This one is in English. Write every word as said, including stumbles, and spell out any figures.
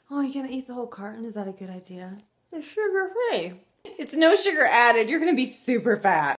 Oh, you gonna eat the whole carton? Is that a good idea? It's sugar-free. It's no sugar added. You're gonna be super fat.